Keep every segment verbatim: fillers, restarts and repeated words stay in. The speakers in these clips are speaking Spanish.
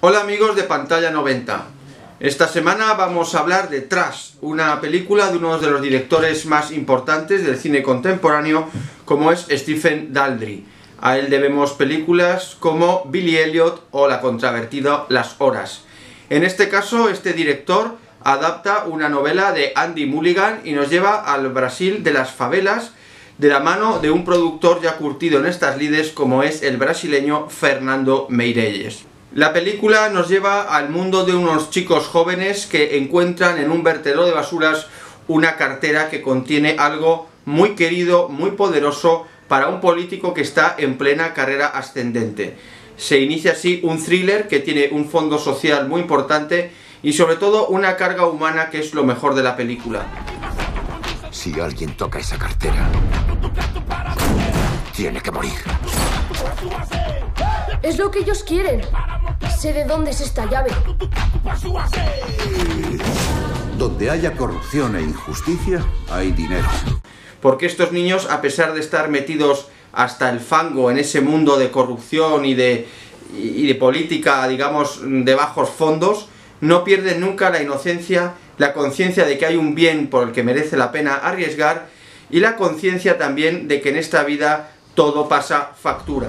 Hola amigos de Pantalla noventa. Esta semana vamos a hablar de Trash, una película de uno de los directores más importantes del cine contemporáneo, como es Stephen Daldry. A él debemos películas como Billy Elliot o la controvertida Las Horas. En este caso, este director adapta una novela de Andy Mulligan y nos lleva al Brasil de las favelas, de la mano de un productor ya curtido en estas lides como es el brasileño Fernando Meirelles. La película nos lleva al mundo de unos chicos jóvenes que encuentran en un vertedero de basuras una cartera que contiene algo muy querido, muy poderoso para un político que está en plena carrera ascendente. Se inicia así un thriller que tiene un fondo social muy importante y sobre todo una carga humana que es lo mejor de la película. Si alguien toca esa cartera, tiene que morir. Es lo que ellos quieren. Sé de dónde es esta llave. Donde haya corrupción e injusticia, hay dinero. Porque estos niños, a pesar de estar metidos hasta el fango en ese mundo de corrupción y de, y de política, digamos, de bajos fondos, no pierden nunca la inocencia, la conciencia de que hay un bien por el que merece la pena arriesgar y la conciencia también de que en esta vida todo pasa factura.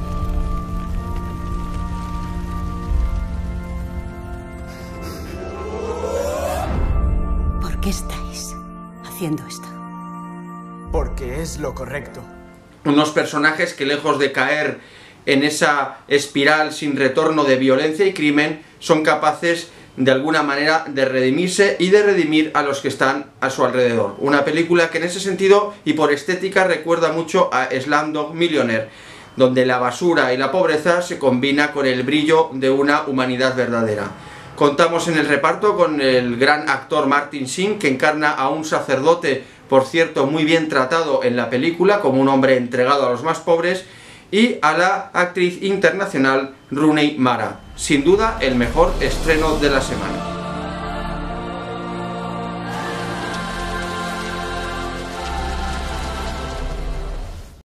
¿Por qué estáis haciendo esto? Porque es lo correcto. Unos personajes que, lejos de caer en esa espiral sin retorno de violencia y crimen, son capaces de alguna manera de redimirse y de redimir a los que están a su alrededor. Una película que en ese sentido y por estética recuerda mucho a Slumdog Millionaire, donde la basura y la pobreza se combina con el brillo de una humanidad verdadera. Contamos en el reparto con el gran actor Martin Sheen, que encarna a un sacerdote, por cierto, muy bien tratado en la película, como un hombre entregado a los más pobres, y a la actriz internacional Rooney Mara. Sin duda, el mejor estreno de la semana.